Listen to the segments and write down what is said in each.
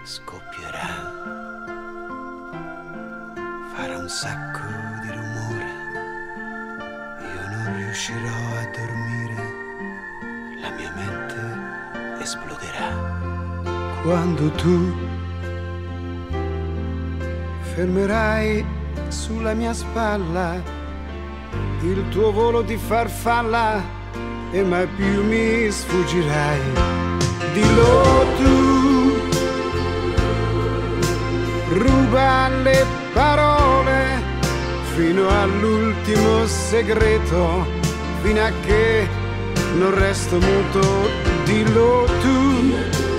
scoppierà, farà un sacco di rumore, io non riuscirò a dormire, la mia mente esploderà. Quando tu fermerai sulla mia spalla il tuo volo di farfalla e mai più mi sfuggirai, dillo tu, ruba le parole fino all'ultimo segreto, fino a che non resto muto, dillo tu,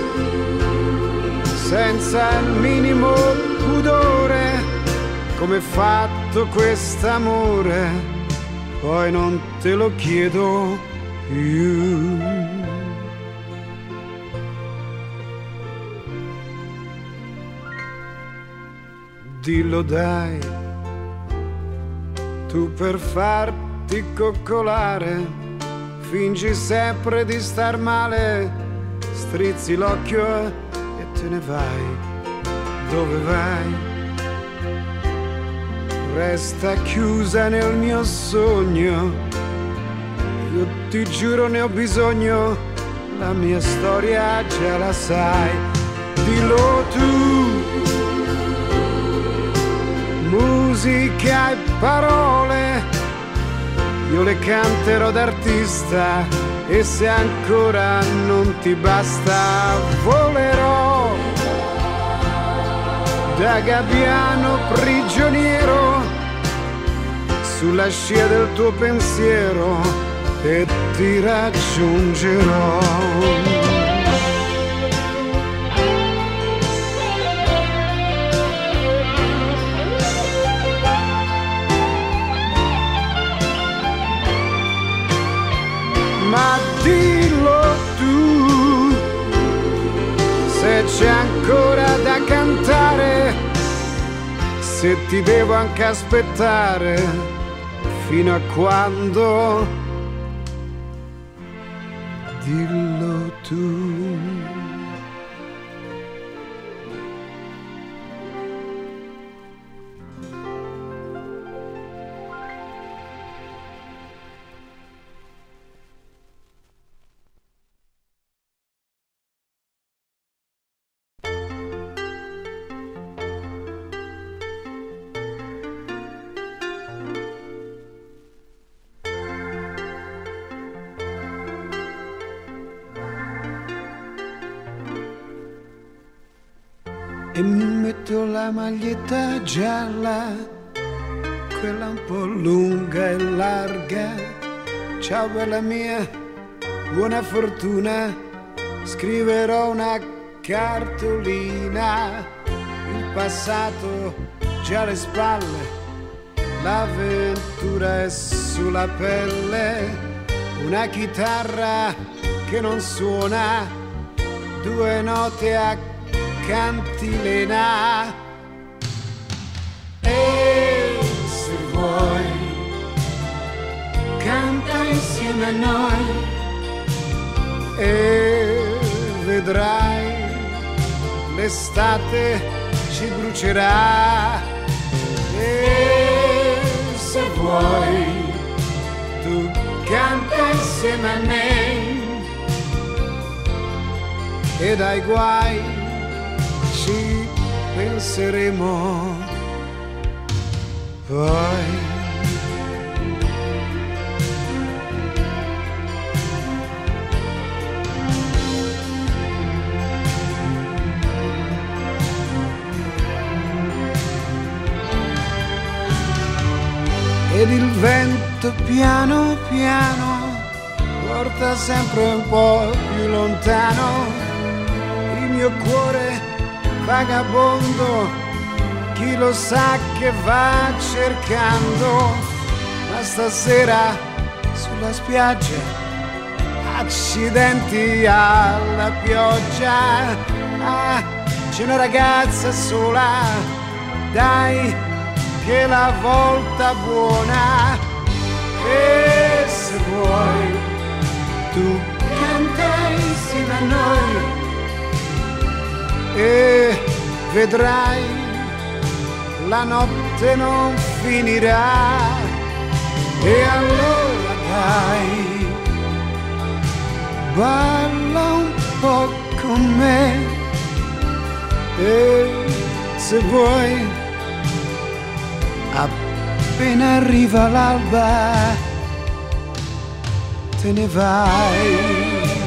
senza il minimo pudore, come è fatto quest'amore, poi non te lo chiedo più. Dillo dai, tu per farti coccolare, fingi sempre di star male, strizzi l'occhio e te ne vai. Dove vai? Resta chiusa nel mio sogno, io ti giuro ne ho bisogno, la mia storia già la sai, dillo tu, musica e parole, io le canterò d'artista e se ancora non ti basta volerò da gabbiano prigioniero sulla scia del tuo pensiero e ti raggiungerò. Ma dillo tu, se c'è ancora da cantare, se ti devo anche aspettare, fino a quando, dillo tu. E mi metto la maglietta gialla, quella un po' lunga e larga. Ciao bella mia, buona fortuna, scriverò una cartolina. Il passato già alle spalle, l'avventura è sulla pelle. Una chitarra che non suona, due note a cantilena, e se vuoi canta insieme a noi e vedrai l'estate ci brucerà, e se vuoi tu canta insieme a me e dai guai ci penseremo poi. Ed il vento piano piano porta sempre un po' più lontano il mio cuore vagabondo, chi lo sa che va cercando, ma stasera sulla spiaggia, accidenti alla pioggia, ah, c'è una ragazza sola, dai che la volta buona, e se vuoi tu canta insieme a noi e vedrai, la notte non finirà. E allora dai, balla un po' con me, e se vuoi, appena arriva l'alba, te ne vai.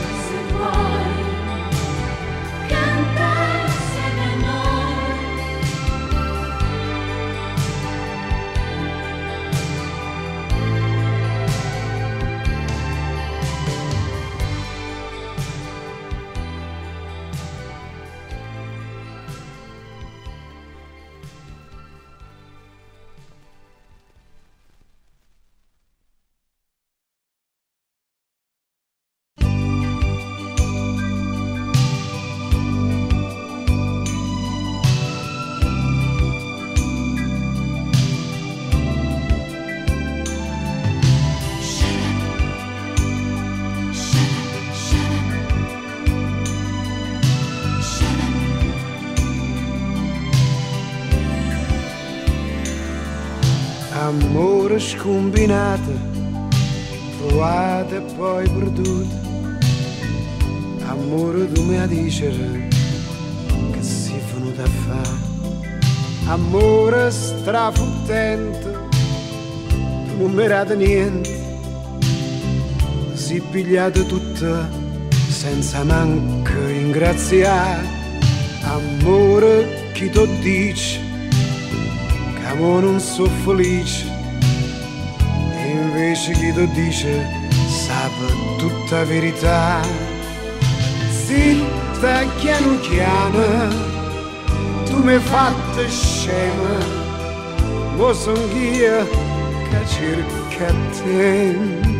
Amore scombinato, trovato e poi perduto. Amore tu mi dici che sei venuto a fare. Amore strafottente, tu non mi rate niente. Si pigliato tutto senza manco ringraziare. Amore chi tu dici, che mo non so felice, e invece chi tu dice sa tutta verità. Zitta piano piano, tu mi hai fatto scema, mo son io che cerca te.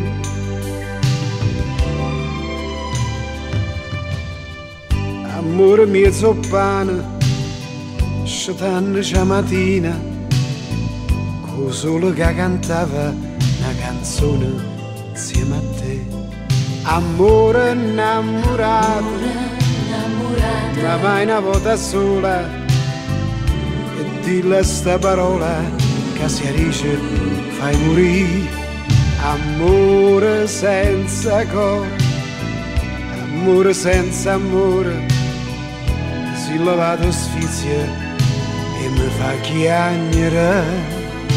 Amore mio zoppana, scetanno c'è mattina, con solo che cantava una canzone insieme a te. Amore innamorato, ma mai una volta sola, e dilla sta parola che si dice fai morire. Amore senza cuore, amore senza amore, si lavato sfizia e mi fa chiagnere.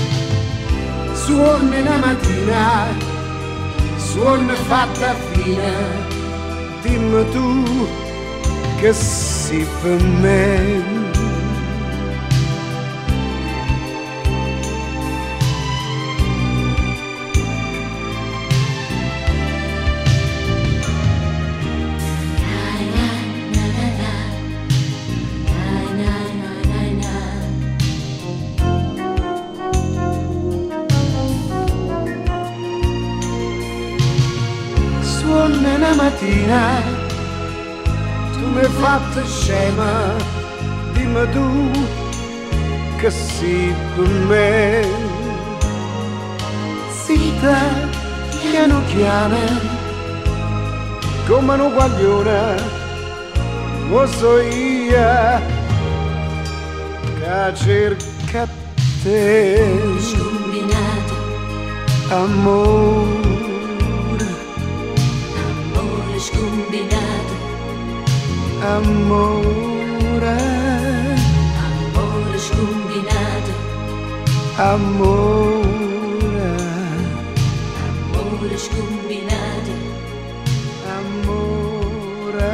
Suona una mattina, suona fatta fine, dimmi tu che sei per me. Una mattina tu mi hai fatto scema, dimmi tu che sei per me. Zitta, piano piano, come un guaglione, lo so io che cerca te. Scombinato, Amore, scombinato, amore, amore scombinato, amore, amore scombinato, amore,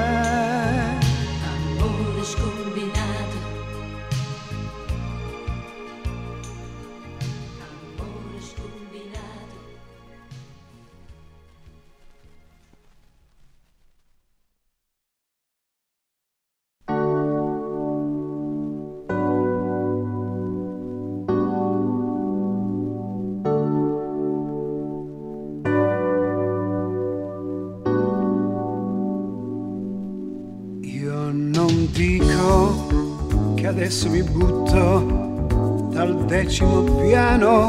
amore scombinato, amore scombinato. Non dico che adesso mi butto dal 10° piano,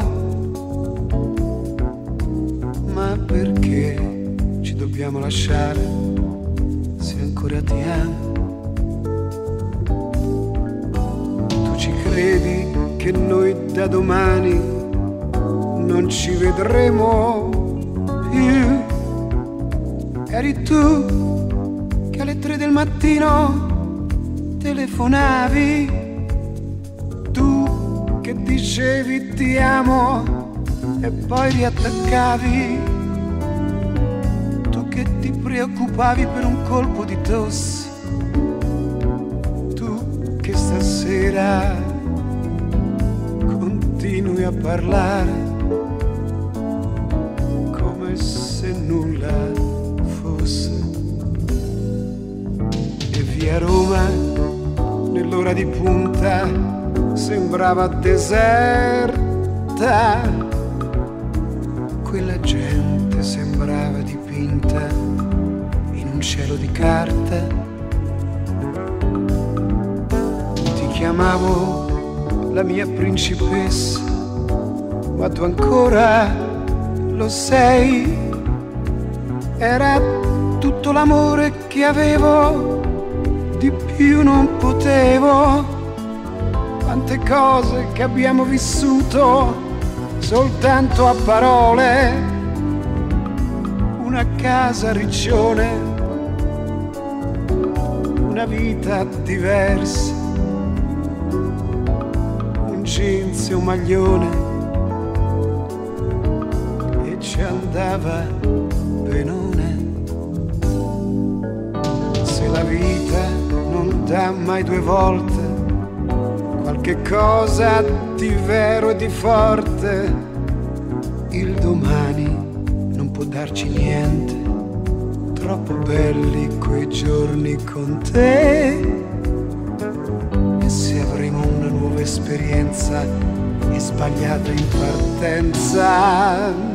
ma perché ci dobbiamo lasciare se ancora ti amo? credi che noi da domani non ci vedremo più? Eri tu che alle 3 del mattino telefonavi, tu che dicevi ti amo e poi riattaccavi, tu che ti preoccupavi per un colpo di tosse, tu che stasera continui a parlare come se nulla fosse. E via Roma nell'ora di punta sembrava deserta, quella gente sembrava dipinta in un cielo di carta. Ti chiamavo la mia principessa, ma tu ancora lo sei. Era tutto l'amore che avevo, di più non potevo. Quante cose che abbiamo vissuto soltanto a parole, una casa a Riccione, una vita diversa, un jeans e un maglione, e ci andava benone. Se la vita non dà mai due volte qualche cosa di vero e di forte, il domani non può darci niente. Troppo belli quei giorni con te. E se avremo una nuova esperienza è sbagliata in partenza.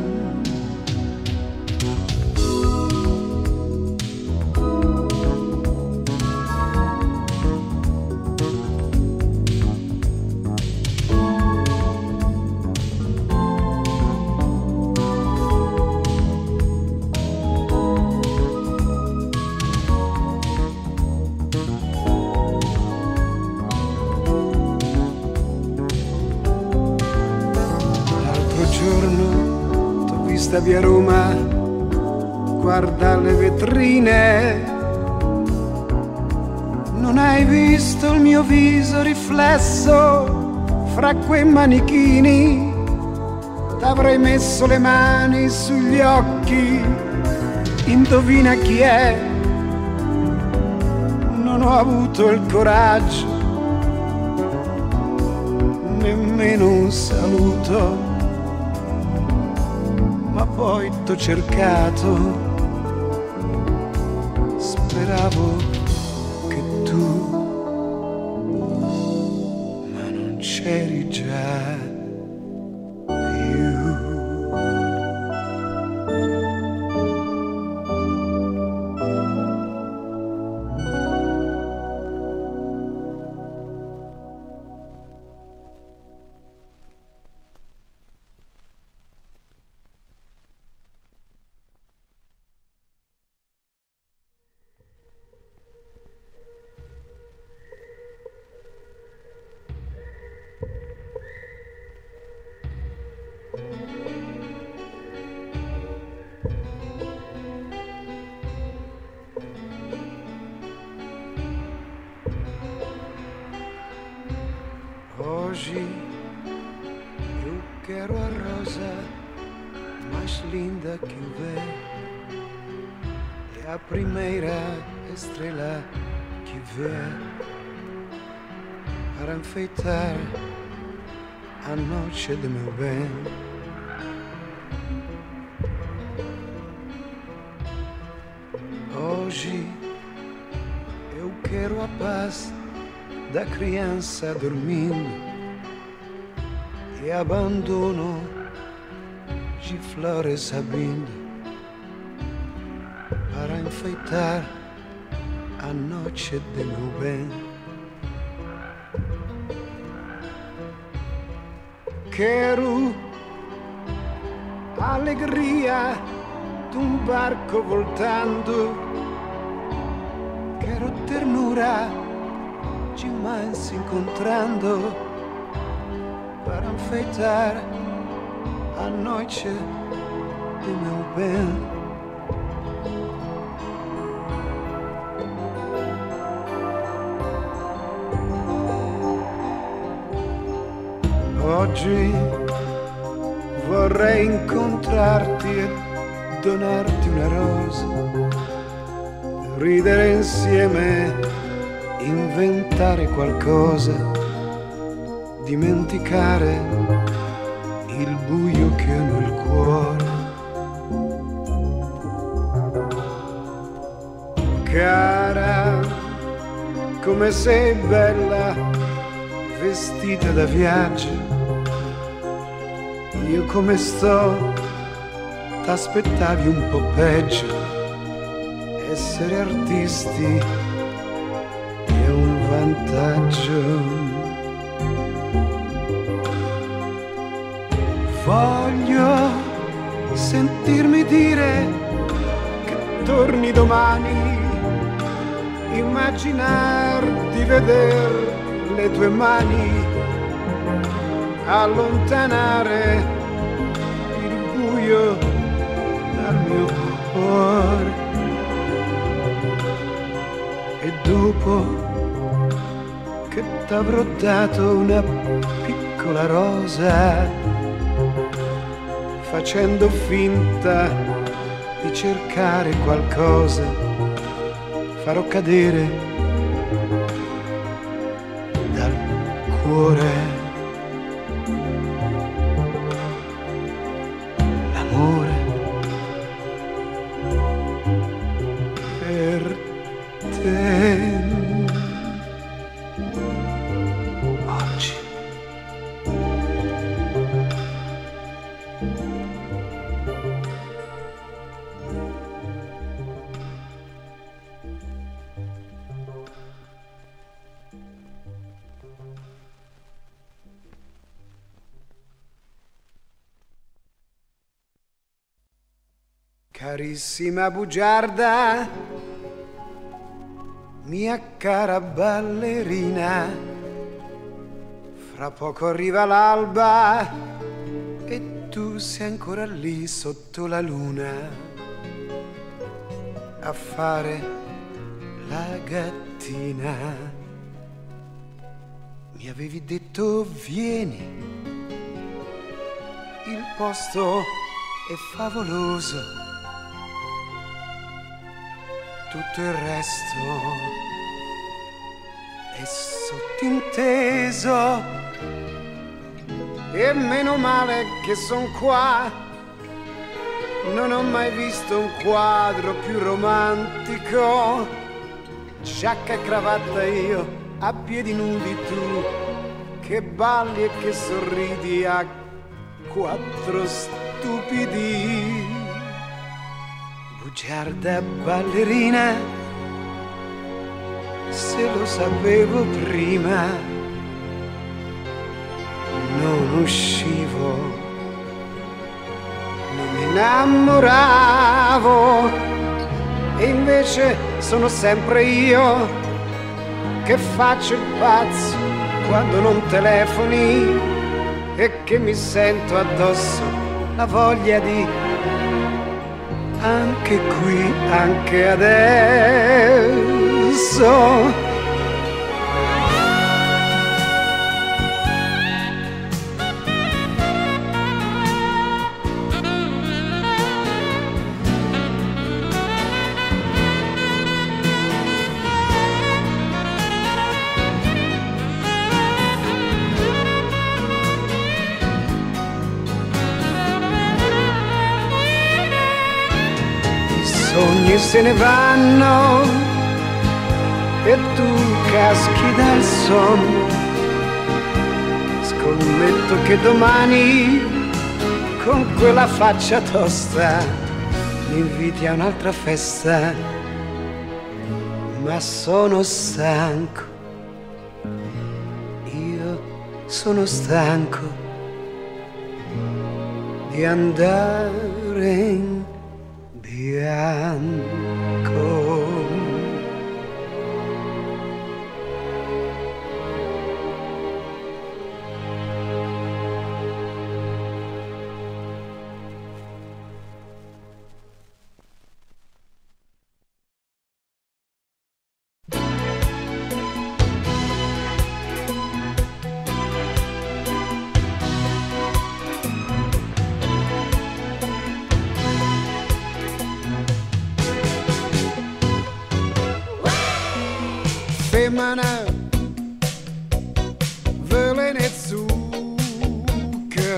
Via Roma, guarda le vetrine, non hai visto il mio viso riflesso fra quei manichini? T'avrei messo le mani sugli occhi, indovina chi è? Non ho avuto il coraggio, nemmeno un saluto. Ma poi t'ho cercato, speravo che tu, ma non c'eri già più. Hoje eu quero a rosa mais linda que houver, é a primeira estrela que vier para enfeitar a noite de meu bem. Hoje eu quero a paz da criança dormindo e abandono de flores abrindo para enfeitar a noite de meu bem. Quero a alegria de um barco voltando, quero ternura de mães encontrando para enfeitar a noite do meu bem. Oggi vorrei incontrarti e donarti una rosa, ridere insieme, inventare qualcosa, dimenticare il buio che ho nel cuore. Cara, come sei bella, vestita da viaggio. Io come sto, t'aspettavi un po' peggio. Essere artisti è un vantaggio. Voglio sentirmi dire che torni domani, immaginar di veder le tue mani, allontanare il buio dal mio cuore. E dopo che t'avrò dato una piccola rosa, facendo finta di cercare qualcosa, farò cadere dal cuore l'amore per te. Oggi carissima bugiarda, mia cara ballerina, fra poco arriva l'alba e tu sei ancora lì sotto la luna a fare la gattina. Mi avevi detto vieni, il posto è favoloso, tutto il resto è sottinteso. E meno male che son qua, non ho mai visto un quadro più romantico. Giacca e cravatta io, a piedi nudi tu, che balli e che sorridi a quattro stupidi. Bugiarda ballerina, se lo sapevo prima non uscivo, non mi innamoravo. E invece sono sempre io che faccio il pazzo quando non telefoni e che mi sento addosso la voglia di anche qui, anche adesso. Sogni se ne vanno e tu caschi dal sonno. Scommetto che domani con quella faccia tosta mi inviti a un'altra festa, ma sono stanco, io sono stanco di andare in bianco.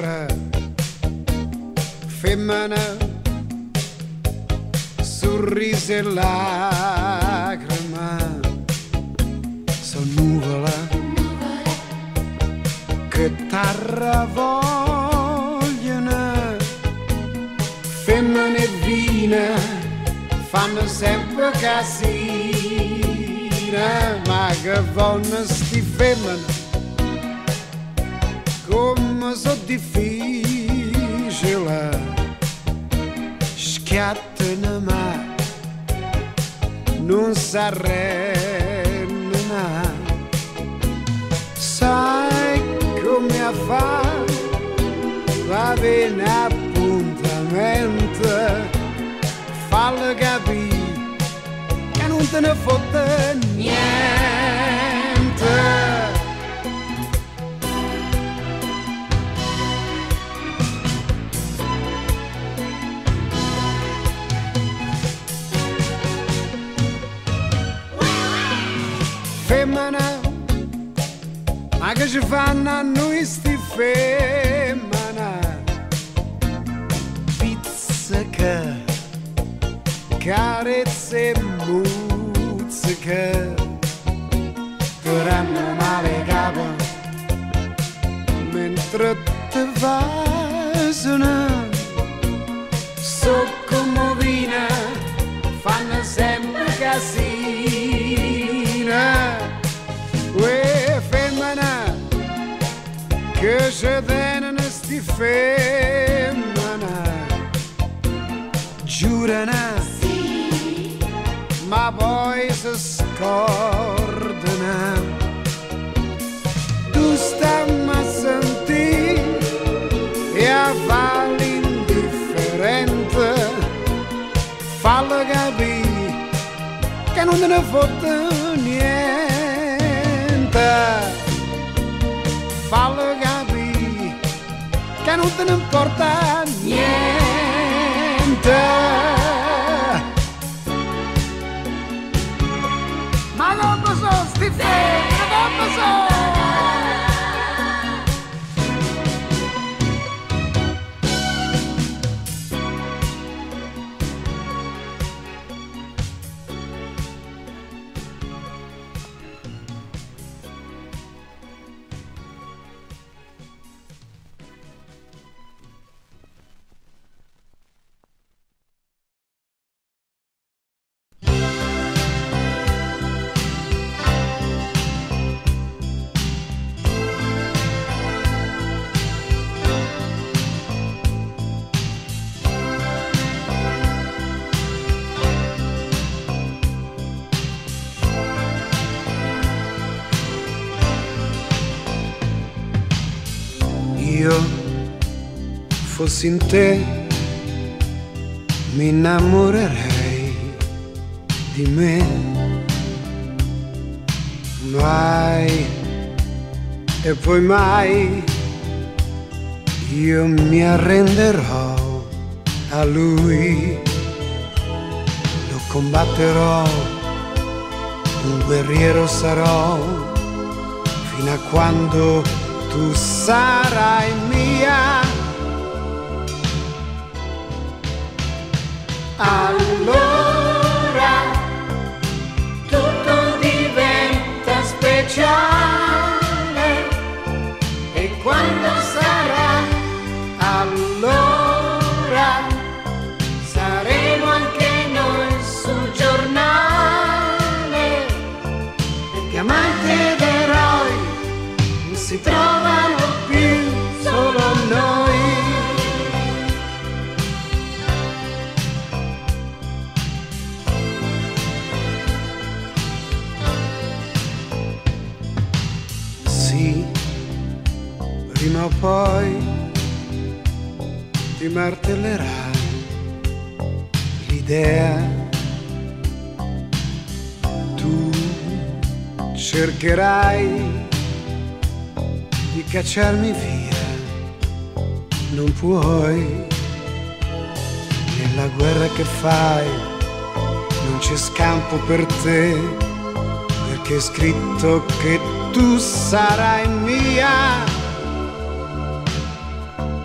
povera femmina, sorriso e lacrima, sono nuvola che t'arravogliano, femmine e vina fanno sempre casina, ma che vanno sti femmine come so difficile, schiattano ma non s'arrendono. Sai come a fa, va bene appuntamento, fallo capire che non te ne fotte niente. Femmina, ma che ci fanno a noi sti femmina? Pizzica, carezze e muzzica, faranno male capo mentre te vasano, so come vina, fanno sempre casina. Uè femmina, che ci tengono sti femmina, giurano, sì, ma poi si scordano. Tu stammi a sentire e a farlo indifferente, fallo capire che non te ne fotte niente. Fallo capire che non te ne importa niente. Ma come sono sti femmine, come sono? Io fossi in te mi innamorerei di me, mai e poi mai io mi arrenderò a lui, lo combatterò, un guerriero sarò fino a quando tu sarai mia. Allora tutto diventa speciale e quando sarà, allora saremo anche noi sul giornale, perché amanti ed eroi non si trovano più, solo noi. Sì, prima o poi ti martellerà l'idea, tu cercherai di cacciarmi via, non puoi, nella guerra che fai non c'è scampo per te, perché è scritto che tu sarai mia.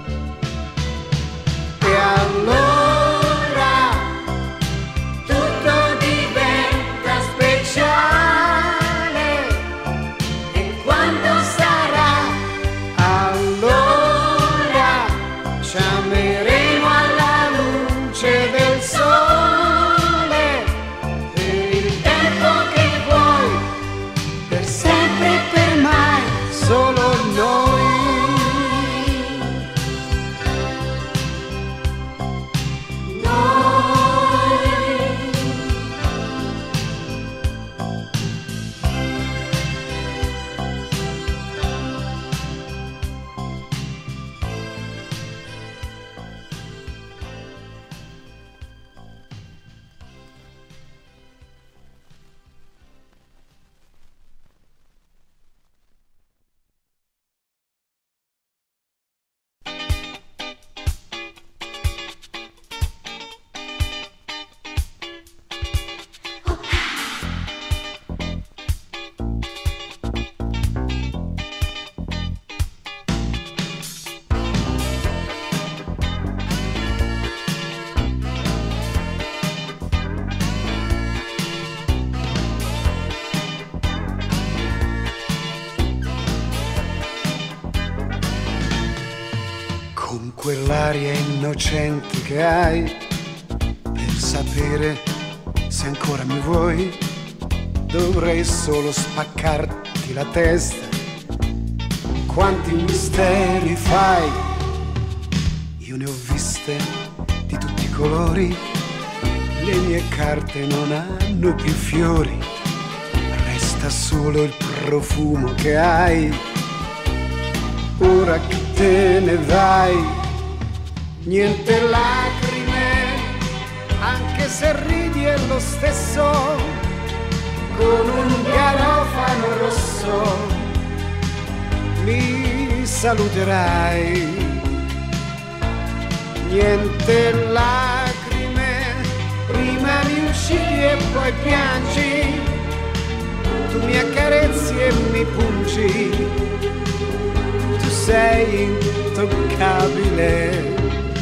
quell'aria innocente che hai, per sapere se ancora mi vuoi, dovrei solo spaccarti la testa. Quanti misteri fai, io ne ho viste di tutti i colori, le mie carte non hanno più fiori, resta solo il profumo che hai. Ora che te ne vai, niente lacrime, anche se ridi è lo stesso, con un garofano rosso mi saluterai. Niente lacrime, prima mi uccidi e poi piangi, tu mi accarezzi e mi pungi, tu sei intoccabile.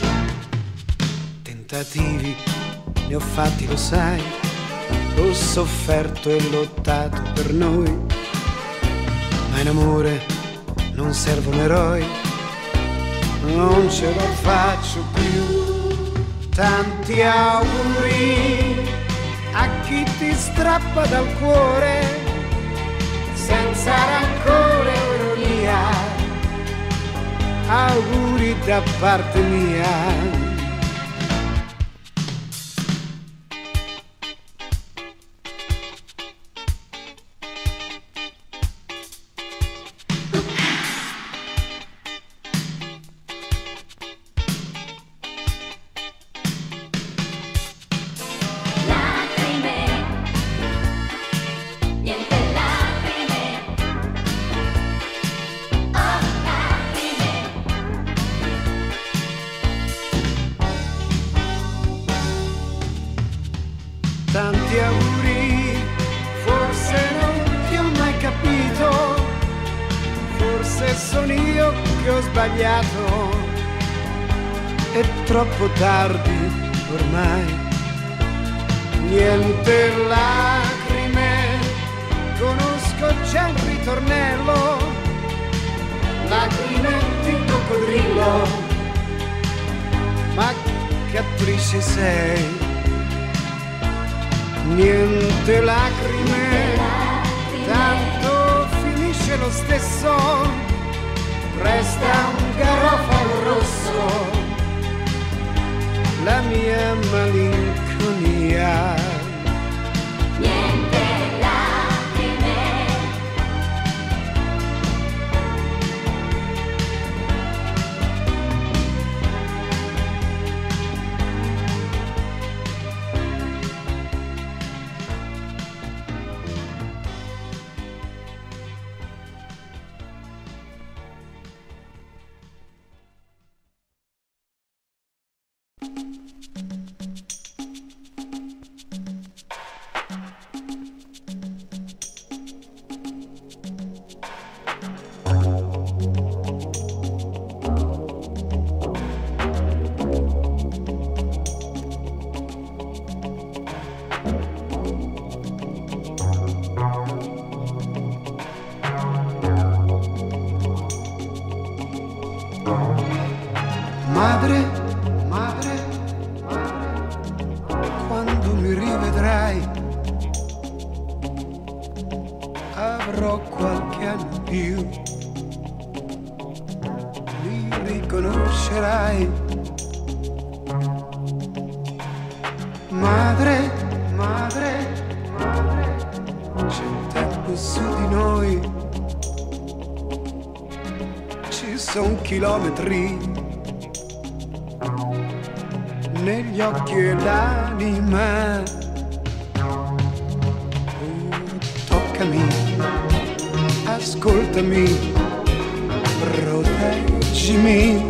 Tentativi ne ho fatti, lo sai, ho sofferto e lottato per noi, ma in amore non servono eroi, non ce la faccio più. Tanti auguri a chi ti strappa dal cuore, senza rancore o ironia, auguri da parte mia. Tanti auguri, forse non ti ho mai capito, forse sono io che ho sbagliato, è troppo tardi ormai. Niente lacrime, conosco già un ritornello, lacrime di coccodrillo, ma che attrice sei. Niente lacrime, tanto finisce lo stesso, resta un garofano rosso, la mia malinconia. Niente lacrime, Madre, madre, madre, quando mi rivedrai avrò qualche anno in più, mi riconoscerai. Madre, madre, madre, c'è un tempo su di noi, ci sono chilometri negli occhi e l'anima. Toccami, ascoltami, proteggimi,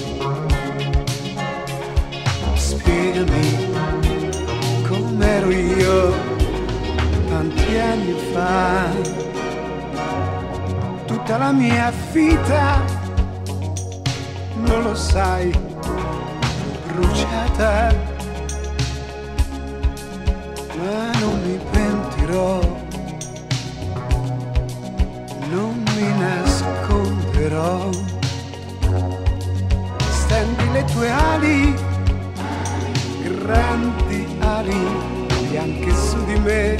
spiegami com'ero io tanti anni fa. Tutta la mia vita, non lo sai, bruciata, ma non mi pentirò, non mi nasconderò. Stendi tue ali, grandi ali bianche su di me.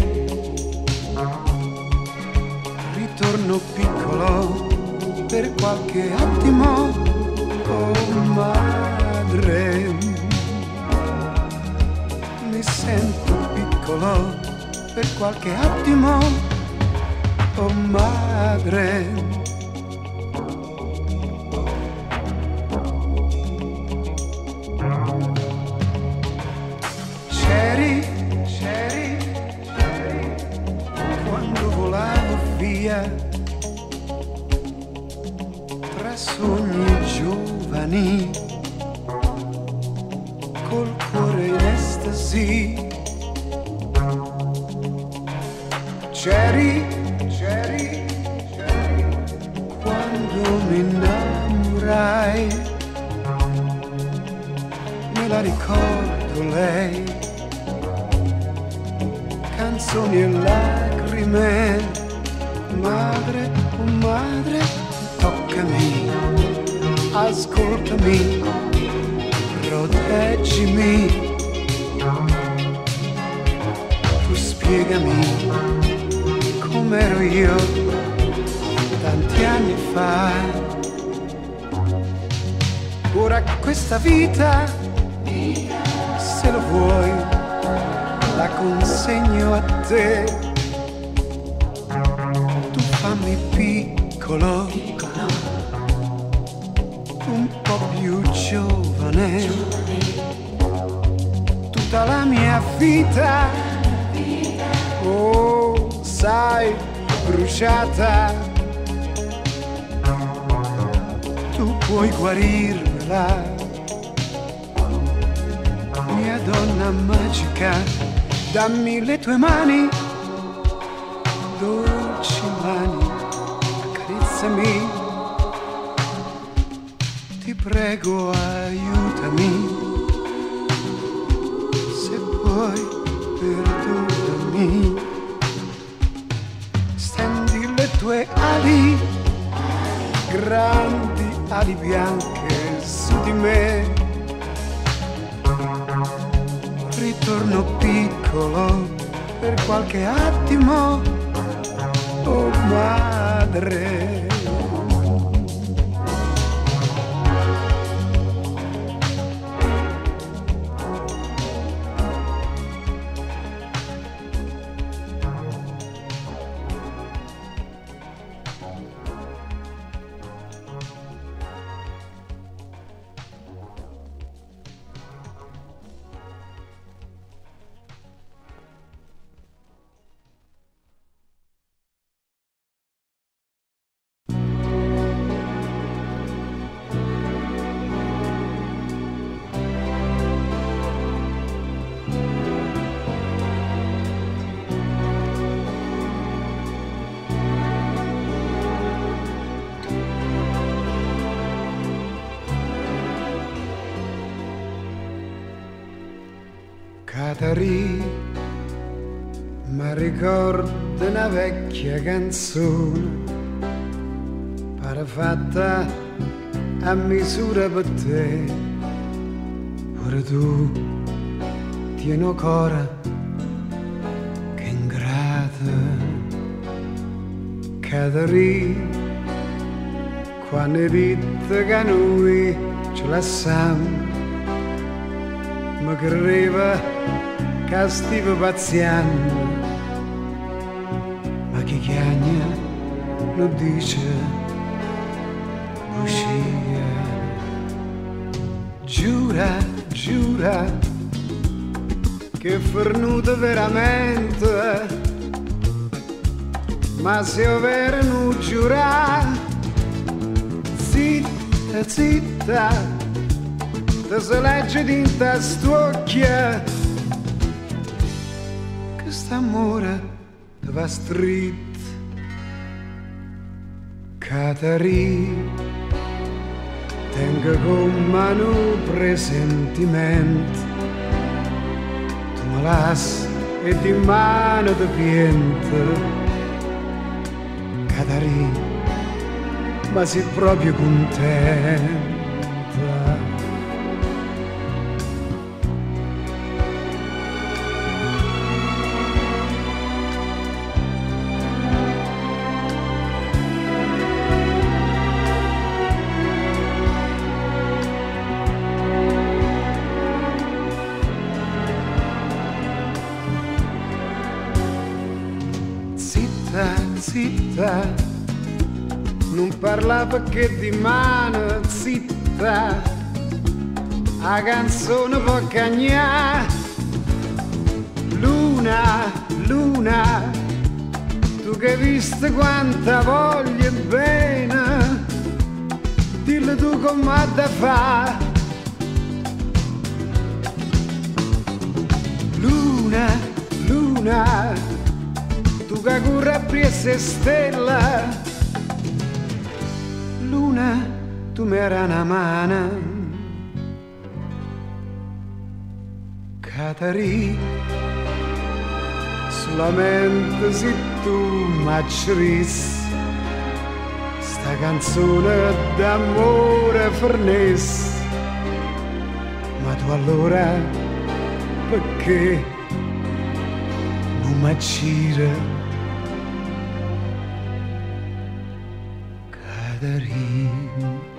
Ritorno piccolo per qualche attimo, oh madre. Mi sento piccolo per qualche attimo, oh madre. C'eri quando volavo via tra sogni giovani, col cuore in estasi. C'eri quando mi innamorai, me la ricordo lei, canzoni e lacrime. Madre, oh madre, toccami, ascoltami, proteggimi. Tu spiegami com'ero io tanti anni fa. Ora questa vita, se lo vuoi, la consegno a te. Tu fammi piccolo, un po' più giovane. Tutta la mia vita, oh, sai, bruciata. Tu puoi guarirmela, mia donna magica. Dammi le tue mani, dolci mani, accarezzami. Ti prego, aiutami, se puoi, perdonami. Stendi le tue ali, grandi ali bianche su di me. Ritorno piccolo per qualche attimo, oh madre. Catarì, ma ricorda una vecchia canzone, pare fatta a misura per te. Ora tu tieni ancora che ingrata. Catarì, quando hai detto che noi ce la siamo, mi credeva che stivo pazziando, ma chi chiagna lo dice bugia. Giura, giura che è fornuto veramente, ma se ho vero non giura, zitta, zitta, te se legge dinta st'occhia, che st'amore te va street. Catarì, tengo con mano presentimento, tu me las e di mano te piento. Catarì, ma sei proprio contenta. zitta, non parla perché di mano zitta, la canzone può cagnare. Luna, luna, tu che hai visto quanta voglia e bene, dillo tu come da fa. Luna, luna, tu che corri a se stella, luna, tu mi era una mano, Catari, solamente se tu m'accerissi sta canzone d'amore fernis, ma tu allora perché non m'accira Catari?